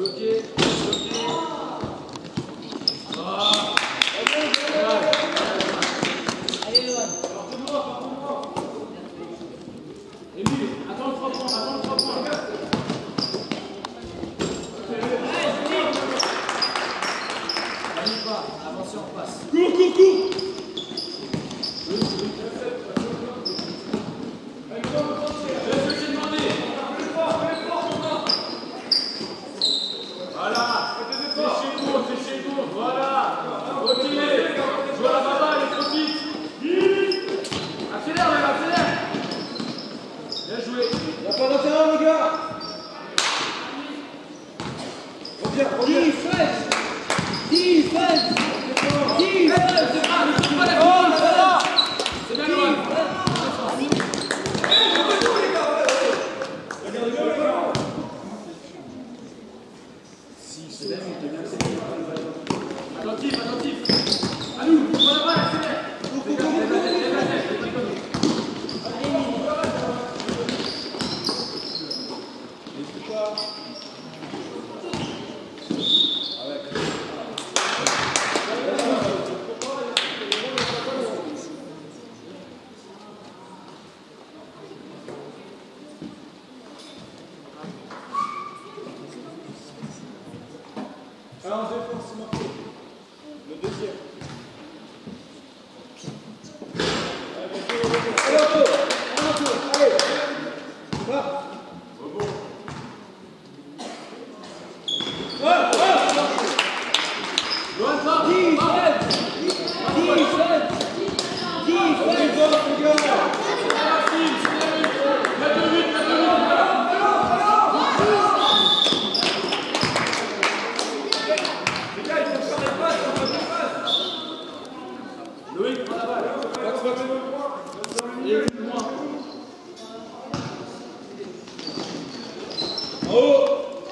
Bloqué. Allez, Loan. Émile, attends le 3 points, attends le 3 points. N'arrive pas, avancez en passe. Cours. Voilà, c'est chez nous, voilà. Ok, joue à la baba, elle est trop vite. Accélère, même, accélère. Bien joué. Il n'y a pas d'intérêt, les gars. Reviens. Defense. C'est bien, Loan. Attentif. À nous, voilà, accélère. Alors, en défense, c'est Marco. Le deuxième. Allez, allez. Va. Loan, va. Loïc, prends la balle. Et plus loin. En haut.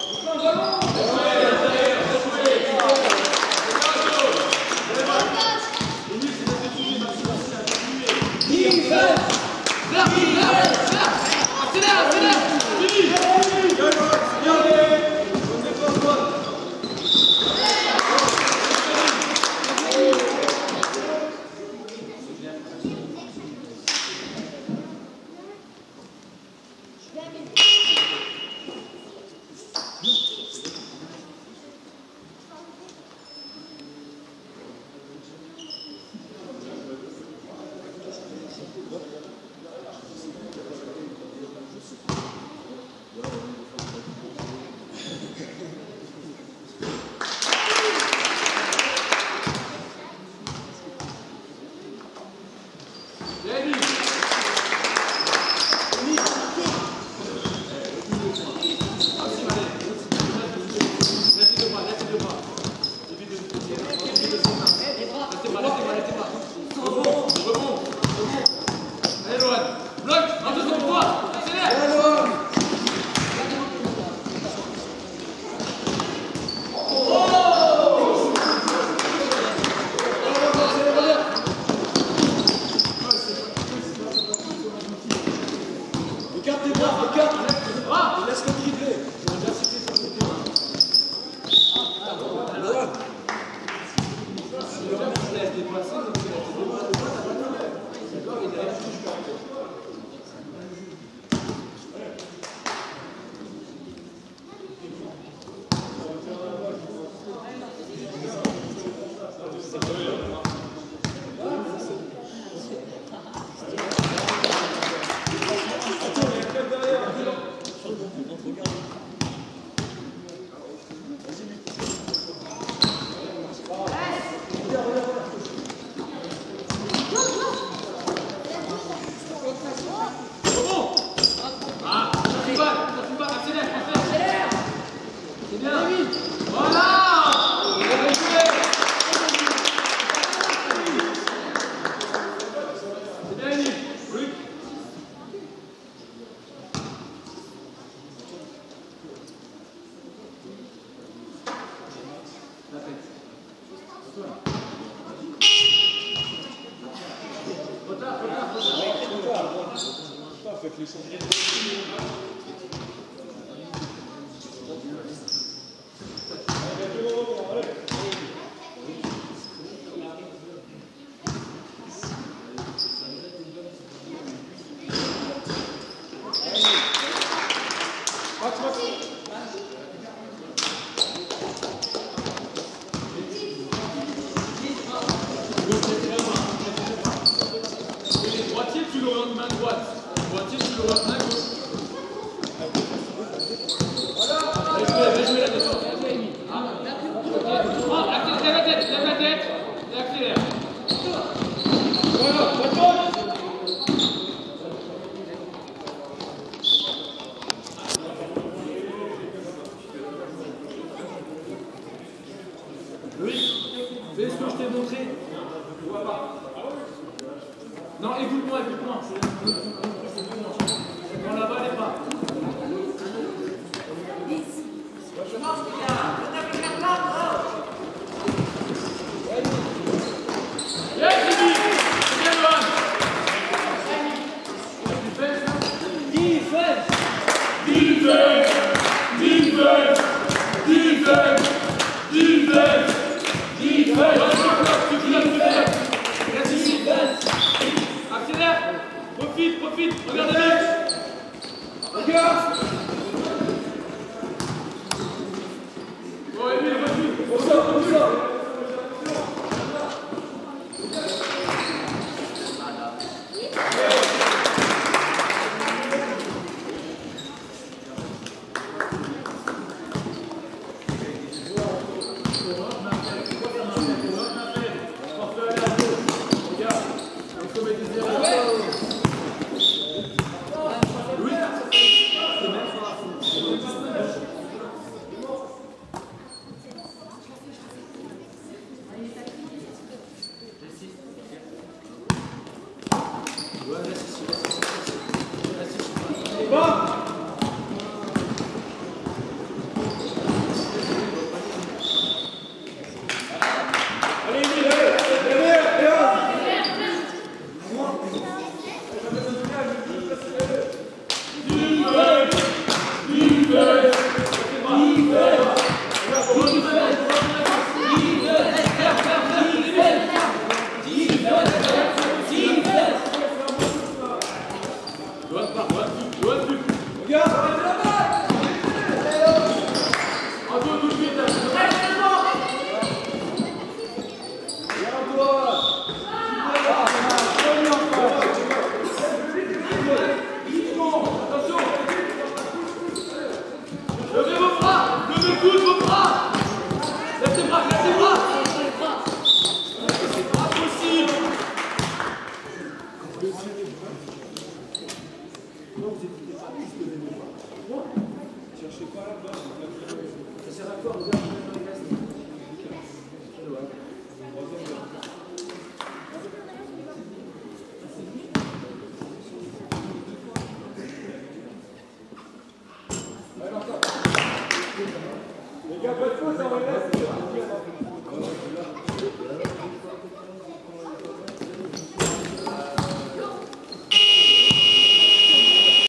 Faites les sons. Droitier, tu l'orientes main droite. Droitier, tu l'orientes main gauche. Bien joué la défense. Lève la tête et accélère. Voilà, Louis, fais ce que je t'ai montré. Je vois pas. Non, écoute-moi. Dans la balle et pas. Accélère. Profite. Regarde les mecs. Regarde. Bon, Emile, refuse. On sort. Les gars, pas de faute, ça va.